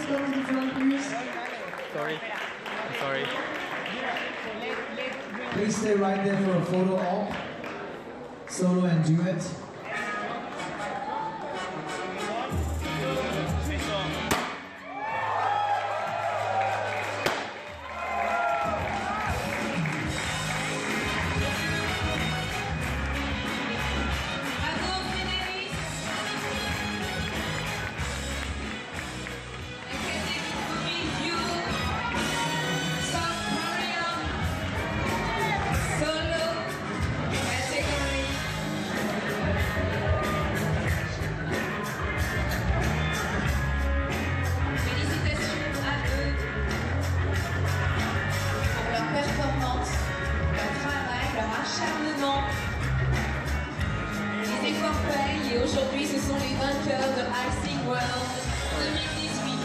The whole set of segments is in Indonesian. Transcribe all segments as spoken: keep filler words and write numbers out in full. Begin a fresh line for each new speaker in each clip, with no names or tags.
come to the front, please?
Sorry. I'm sorry.
Please stay right there for a photo op, solo and duet.
Les efforts payent et aujourd'hui ce sont les vainqueurs de Icing World deux mille dix-huit.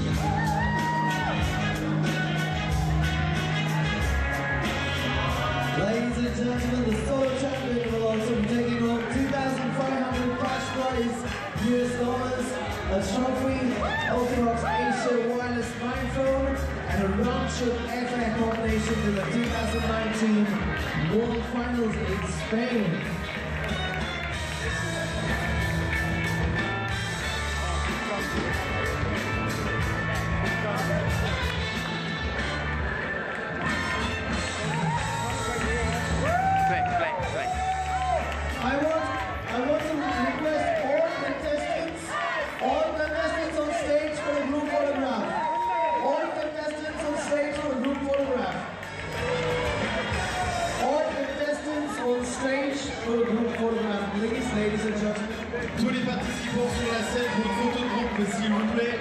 Ladies and gentlemen, the solo champion will also be taking home two thousand five hundred cash prize U S dollars, a trophy, Ultravox Asia wireless microphone, and a round-trip airfare combination to the two thousand nineteen World Finals in Spain. I want, I want to request all contestants, all contestants on stage for a group photograph. All contestants on stage for a group photograph. All contestants on stage for a group photograph, please, ladies and gentlemen.
Tous les participants sur la scène pour une photo de groupe, s'il vous plaît.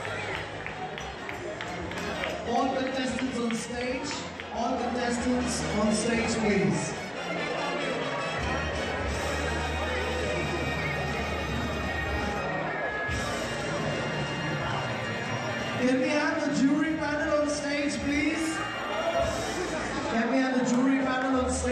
All contestants on stage. All contestants on stage, please. Can we have the jury panel on stage, please? Can we have the